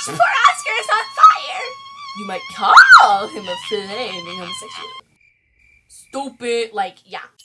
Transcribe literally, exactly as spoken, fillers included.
Poor Oscar is on fire! You might call him a flaming homosexual. Stupid. Like, yeah.